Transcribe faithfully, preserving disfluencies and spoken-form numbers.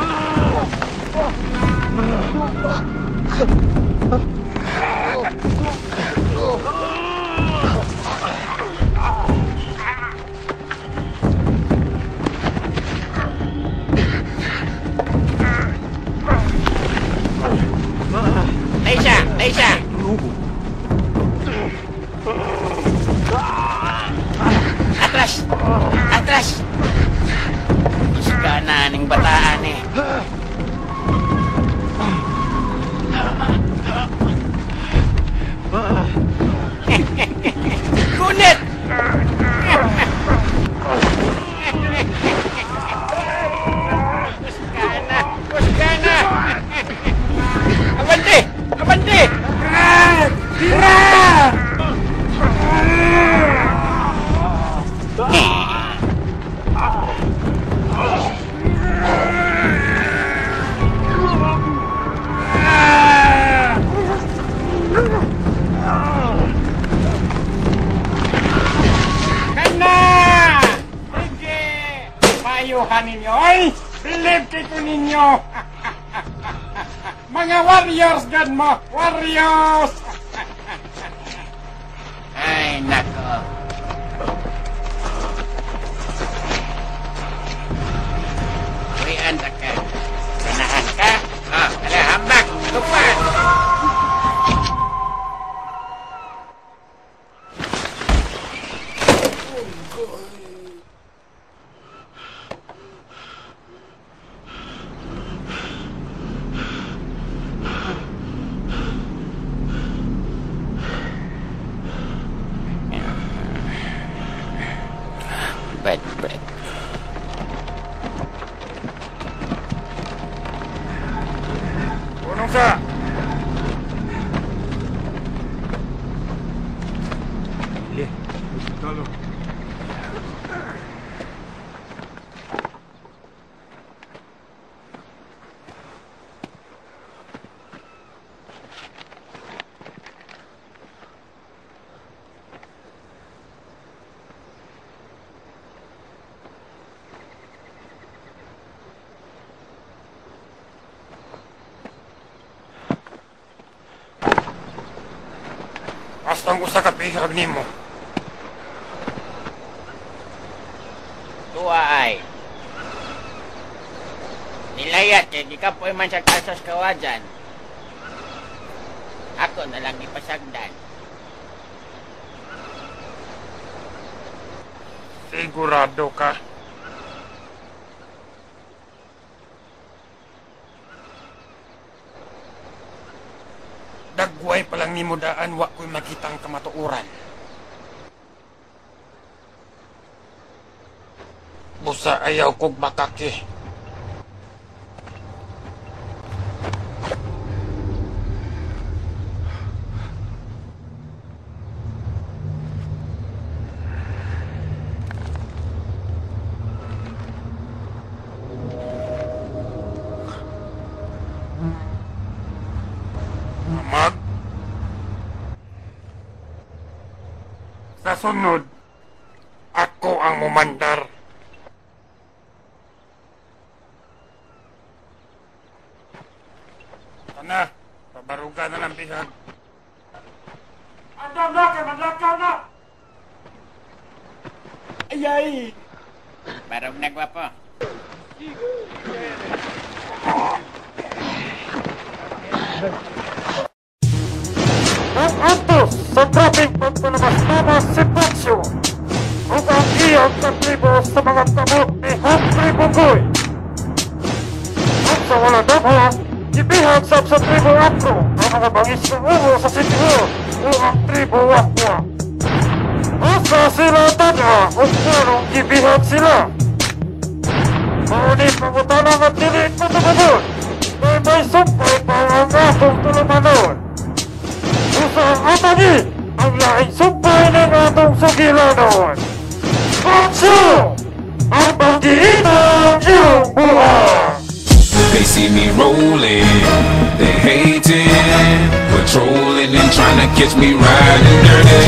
Laisa! Laisa! Atras! Atras! Isga na ning bataan eh. Kunit! Kuskana! Kuskana! Abante! Abante! Tira! Payuhan ninyo, ay! Believe kito ninyo! Mga warriors, God mo! Warriors! Ay, nako! Uy, anda ka! Sanahan ka? Ah, ala, hambak! Lupa! Bread, bread. Punong sa! Hindi. Talo. Basta usa ka pihag nimo. Tuwa ay. Nilayat kay gikapoy man sa kasos kawajan. Ako na lang ipasagdan. Sigurado ka? Dagway palang nimo daan, wa ko'y makitang kamatuuran. Busa ayaw kog makaki. Mag. Sa sunod, ako ang mumandar. Sana, pabarugan na ng bihag. Andam na, kay madlakaw na! Ayay! Barog na, gwapo. Ang antos sa grabing pagpalabas-tama si Paksiw ug ang iyang katribo sa mga kamot ni Haringbuang. At sa wala damo, ibihag sa sa tribo Afro ang mga bangis ng ulo sa sityo o ang tribo Wakwa. Asa sila tanda o kung ibihag sila. Maunit pangutalang at dilit matubabon may may sumpay pa ang akong tulumanon. Usang atagi ang laing sumpay ng atong sugilanon. Paksiw! Ang banggi-itang Irong Boang! They see me rolling, they hating, patrolling and trying to catch me riding dirty